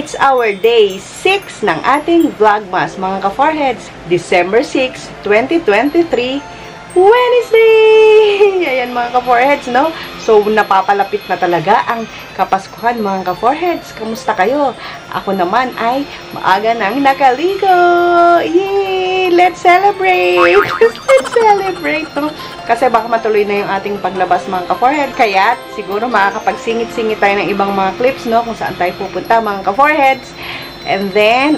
It's our day 6 ng ating Vlogmas, mga ka-foreheads. December 6, 2023, Wednesday! Ayan mga ka-foreheads, no? So, napapalapit na talaga ang Kapaskuhan, mga ka-foreheads. Kamusta kayo? Ako naman ay maaga nang nakaligo! Yay! Let's celebrate! Let's celebrate, no? Kasi baka matuloy na yung ating paglabas, mga ka-forehead. Kaya, siguro makakapagsingit-singit tayo ng ibang mga clips, no? Kung saan tayo pupunta, mga ka-foreheads. And then,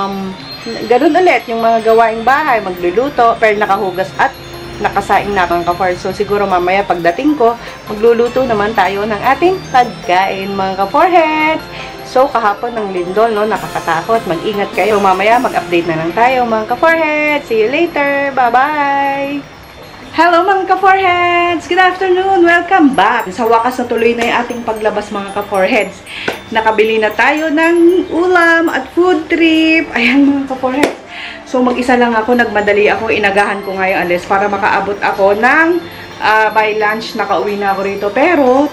ganun ulit, yung mga gawaing bahay, magluluto, pero nakahugas at nakasaing na mga ka-foreheads. So, siguro mamaya pagdating ko, magluluto naman tayo ng ating pagkain, mga ka-foreheads. So, kahapon ng lindol, no? Nakakatakot. Mag-ingat kayo. Mamaya, mag-update na lang tayo, mga ka-foreheads. See you later. Bye-bye! Hello mga ka-foreheads! Good afternoon! Welcome back! Sa wakas na tuloy na yung ating paglabas mga ka-foreheads. Nakabili na tayo ng ulam at food trip. Ayan mga ka-foreheads. So mag-isa lang ako, nagmadali ako. Inagahan ko nga yung alis para makaabot ako ng by lunch. Nakauwi na ako rito. Pero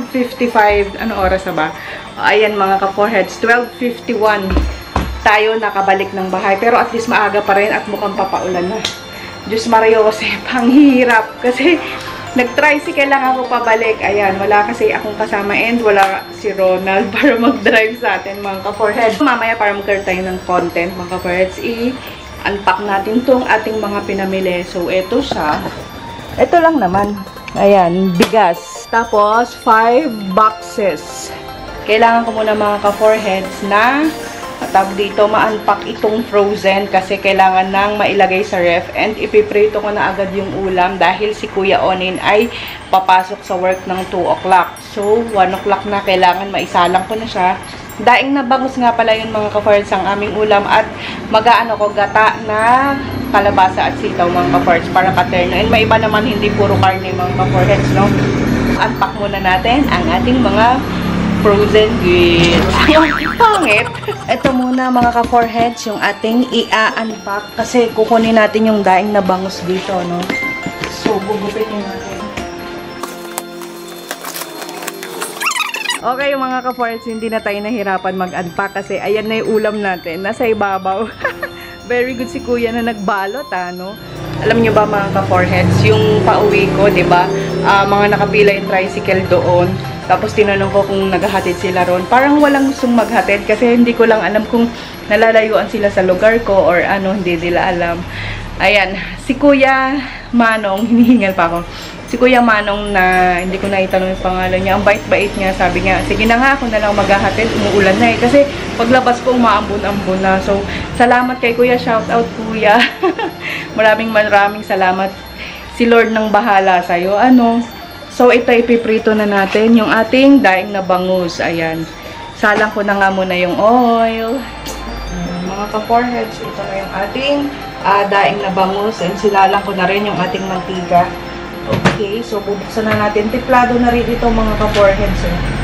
12:55, ano oras na ba? Ayan mga ka-foreheads, 12:51 tayo nakabalik ng bahay. Pero at least maaga pa rin at mukhang papaulan na. Diyos Mario Josep, ang hirap. Kasi nag-tricycle lang ako pabalik. Ayan, wala kasi akong kasama and wala si Ronald para mag-drive sa atin, mga ka-foreheads. Mamaya para mag-share tayo ng content, mga ka-foreheads, i-unpack natin tong ating mga pinamili. So, ito siya. Ito lang naman. Ayan, bigas. Tapos, 5 boxes. Kailangan ko muna, mga ka-foreheads, na tawag dito, ma-unpack itong frozen kasi kailangan nang mailagay sa ref and ipiprito ko na agad yung ulam dahil si Kuya Onin ay papasok sa work ng 2 o'clock. So, 1 o'clock na, kailangan maisalang ko na siya. Daing na bangus nga pala yun mga ka-foreheads ang aming ulam at mag-aano ko gata na kalabasa at sitaw mga ka-foreheads para katerno. And may iba naman hindi puro karne mga ka-foreheads, no? Unpack muna natin ang ating mga frozen goods. Yung pangit. Ito muna mga ka-foreheads, yung ating i-unpack kasi kukunin natin yung daing na bangus dito, no? So, gugupitin natin. Okay, mga ka-foreheads, hindi na tayo nahirapan mag-unpack kasi ayan na yung ulam natin. Nasa ibabaw. Very good si Kuya na nagbalot, no? Alam nyo ba mga ka-foreheads, yung pauwi ko, diba? Mga nakapila yung tricycle doon. Tapos tinanong ko kung naghahatid sila ron. Parang walang gustong maghatid kasi hindi ko lang alam kung nalalayuan sila sa lugar ko or ano, hindi nila alam. Ayan, si Kuya Manong, hinihingal pa ako. Si Kuya Manong na hindi ko na itanong yung pangalan niya. Ang bait-bait niya, sabi niya, sige na nga, ako na lang maghahatid, umuulan na eh. Kasi paglabas ko, umaambon-ambon na. So, salamat kay Kuya, shout out Kuya. maraming salamat. Si Lord nang bahala sa'yo. Ano? So, ito ipiprito na natin yung ating daing na bangus. Ayan. Salang ko na nga muna yung oil. Mga ka-foreheads, ito na yung ating daing na bangus. And silalang ko na rin yung ating mantika. Okay, so bubuksan na natin. Tiplado na rin ito mga ka-foreheads.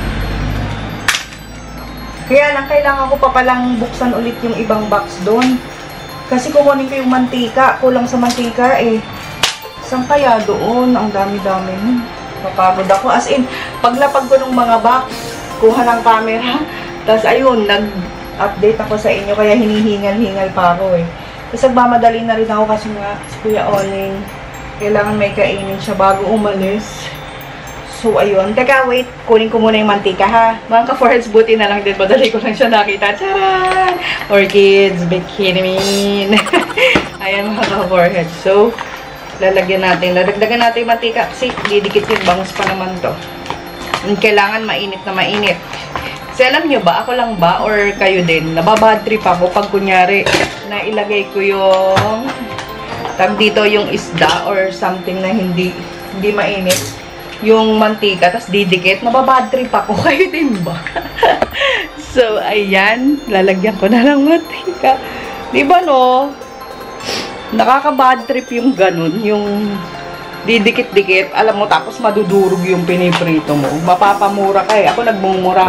Kaya lang, kailangan ko pa palang buksan ulit yung ibang box doon. Kasi kukunin ko yung mantika. Kulang sa mantika eh. Saan kaya doon? Ang dami-dami. Mapagod ako. As in, paglapag ko ng mga box, kuha ng camera. Tapos ayun, nag-update ako sa inyo. Kaya hinihingal-hingal pa ako eh. Tapos nagmamadali na rin ako kasi nga si Kuya Oning, kailangan may kainin siya bago umalis. So ayun. Teka, wait. Kunin ko muna yung mantika ha. Mga ka-foreheads, buti na lang din. Madali ko lang siya nakita. Charan! Orchids, bikini. Ayan mga ka-foreheads. So, lalagyan natin. Ladagdagan natin yung mantika kasi didikit yung bangus pa naman to. And kailangan mainit na mainit. Kasi alam nyo ba, ako lang ba or kayo din, nababad trip ako pag kunyari na ilagay ko yung tag dito yung isda or something na hindi mainit. Yung mantika, tas didikit, nababad trip ako. Kayo din ba? So, ayan. Lalagyan ko na ng mantika. Diba no? Nakaka-bad trip yung ganun, yung didikit-dikit, alam mo, tapos madudurog yung piniprito mo. Mapapamura ka eh. Ako nagmumura.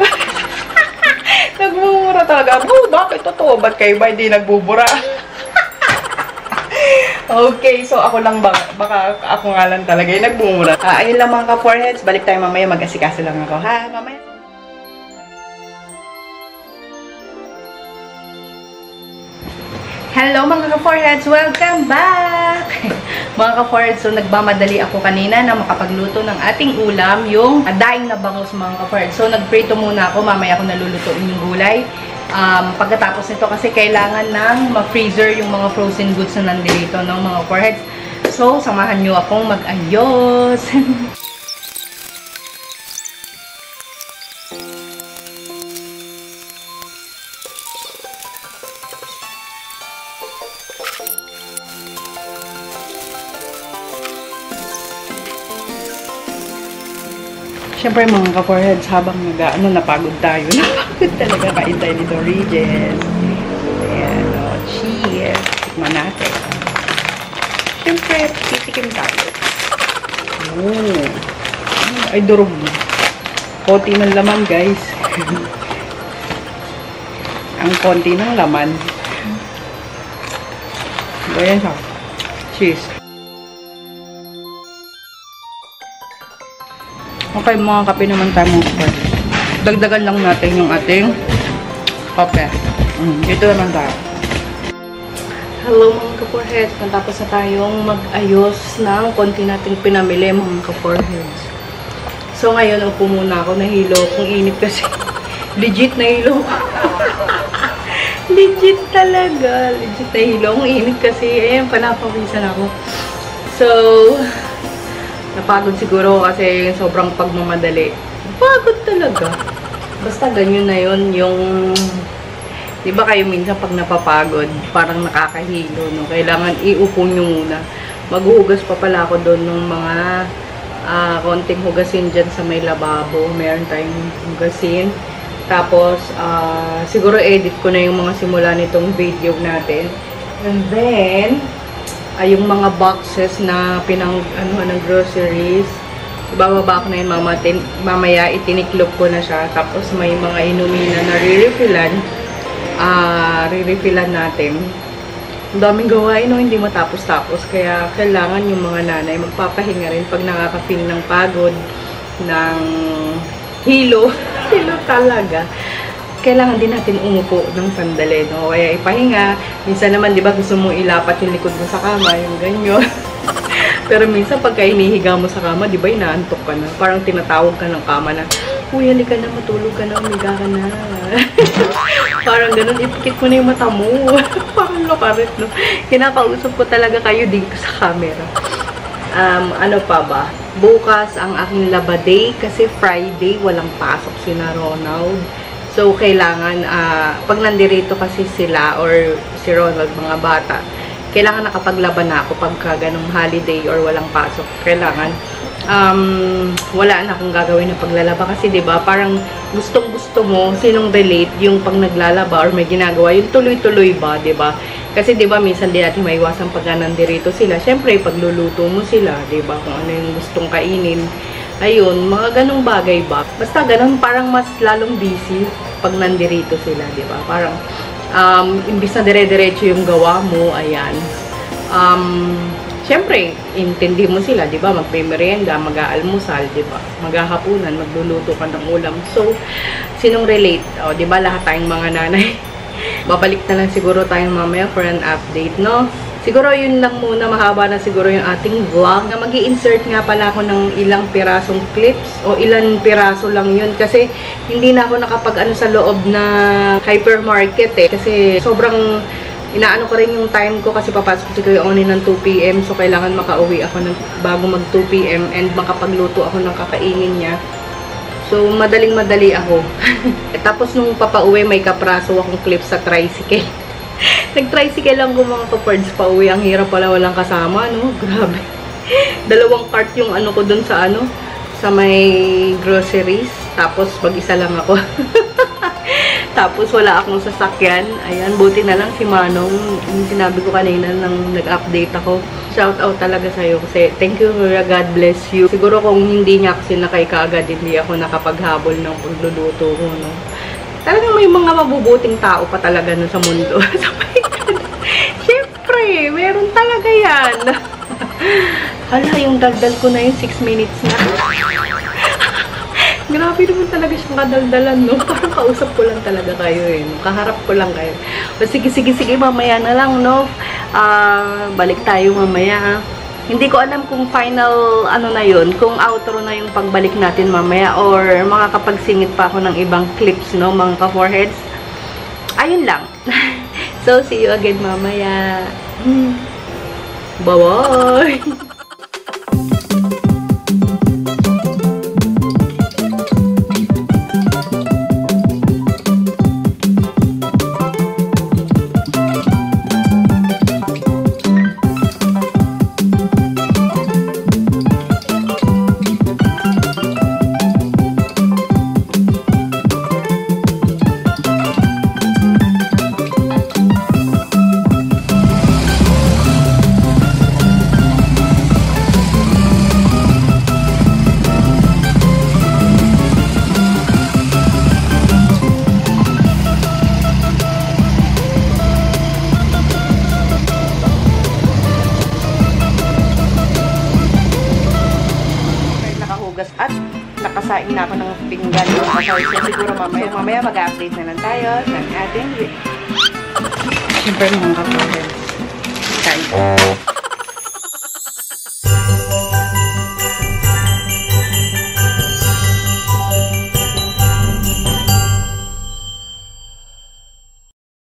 Nagmumura talaga. Oh, bakit totoo? Ba't kayo ba hindi nagbubura? Okay, so ako lang baka ako nga lang talaga yung nagmumura. Ayun lang mga ka-foreheads. Balik tayo mamaya, mag-asikaso lang ako. Ha, mamaya. Hello mga ka-foreheads! Welcome back! Mga ka-foreheads, so nagmamadali ako kanina na makapagluto ng ating ulam, yung daing na bangus mga ka-foreheads. So nagprito muna ako, mamaya ako nalulutuin yung gulay. Pagkatapos nito kasi kailangan ng mag-freezer yung mga frozen goods na nandito ng mga foreheads. So samahan nyo akong mag-ayos! Siyempre mga ka-foreheads, habang napagod tayo. Napagod talaga kain tayo nito, Regis. Ayan, o, cheese. Tikman natin. Siyempre, titikim tayo. Oh. Ay, durog. Konti ng laman, guys. Ang konti ng laman. Ayan siya. Cheese. Okay, mga kape naman tayo mga kape. Dagdagan lang natin yung ating kape. Dito naman tayo. Hello mga ka-foreheads. Natapos na tayong mag-ayos ng konti nating pinamili mga ka-foreheads. So ngayon, upo muna ako. Nahilo akong init kasi. Legit nahilo ko. Legit talaga. Legit nahilo akong init kasi. Ayan, panapawisan ako. So, napagod siguro kasi sobrang pagmamadali. Pagod talaga. Basta ganyan na yun, yung... Di ba kayo minsan pag napapagod, parang nakakahilo, no? Kailangan iupo nyo muna. Maghuhugas pa pala ako doon ng mga konting hugasin dyan sa may lababo. Meron tayong hugasin. Tapos, siguro edit ko na yung mga simula nitong video natin. And then... yung mga boxes na ng groceries. Ibababa ko na yun mamaya itiniklop ko na siya. Tapos may mga inumin na re-refillan natin. Ang daming gawain, no? Hindi matapos-tapos. Kaya kailangan yung mga nanay magpapahinga rin pag nakaka-feel ng pagod, ng hilo. Hilo talaga. Kailangan din natin umupo ng sandali, no? Kaya ipahinga. Minsan naman, di ba, gusto mo ilapat yung likod mo sa kama, yung ganyan. Pero minsan, pagka hinihiga mo sa kama, di ba, inaantok ka na. Parang tinatawag ka ng kama na, uy, halika na, matulog ka na, umiga ka na. Parang ganun, ipikit mo na yung mata mo. Parang lokarit, no? Kinakausap ko talaga kayo dito sa camera. Ano pa ba? Bukas ang aking laba day, kasi Friday, walang pasok si na Ronald. So, kailangan, pag nandirito kasi sila or si Ronald, mga bata, kailangan nakapaglaban na ako pagka ganong holiday or walang pasok. Kailangan, wala na akong gagawin na paglalaba. Kasi, di ba, parang gustong-gusto mo, sinong relate yung pag naglalaba or may ginagawa, yung tuloy-tuloy ba, di ba? Kasi, di ba, minsan di natin maiwasan pagka nandirito sila. Siyempre, pagluluto mo sila, di ba, kung ano yung gustong kainin. Ayun, mga ganong bagay ba? Basta ganun, parang mas lalong busy pag nandirito sila, di ba? Parang, imbis na dire-diretso yung gawa mo, ayan. Siyempre, intindi mo sila, di ba? Magpe-merienda, mag-aalmusal, di ba? Maghahapunan, magluluto ka ng ulam. So, sinong relate? O, di ba, lahat tayong mga nanay. Babalik na lang siguro tayong mamaya for an update, no? Siguro yun lang muna, mahaba na siguro yung ating vlog. Mag-i-insert nga pala ako ng ilang pirasong clips o ilang piraso lang yun kasi hindi na ako nakapag-ano sa loob na hypermarket eh. Kasi sobrang inaano ko rin yung time ko kasi papasok si Kuya Oni ng 2 PM. So kailangan makauwi ako bago mag 2 PM and makapagluto ako ng kakainin niya. So madaling-madali ako. Tapos nung papauwi may kapraso akong clip sa tricycle. Nag-tricycle lang ko mga ka-foreheads pa uwi. Ang hirap pala walang kasama, no? Grabe. 2 cart yung ano ko dun sa ano, sa may groceries. Tapos mag-isa lang ako. Tapos wala akong sasakyan. Ayan, buti na lang si Manong. Yung sinabi ko kanina nang nag-update ako. Shout out talaga sa'yo kasi thank you, God bless you. Siguro kung hindi niya ako sinakay kaagad, hindi ako nakapaghabol ng pagluluto ko, no? Talagang may mga mabubuting tao pa talaga no sa mundo. Siyempre, meron talaga yan. Hala, yung dagdal ko na yung 6 minutes na. Grabe naman talaga siyang kadaldalan, no? Parang kausap ko lang talaga kayo, eh. Kaharap ko lang kayo. O, sige, mamaya na lang, no? Balik tayo mamaya. Hindi ko alam kung final, ano na yun, kung outro na yung pagbalik natin mamaya, or makakapagsingit pa ako ng ibang clips, no, mga ka-foreheads. Ayun lang. So, see you again mamaya. Bye-bye! At nakasaing na ako ng pinggan. Siguro mamaya mag-update na lang tayo ng ating siyempre mga ka-foreheads. Kain.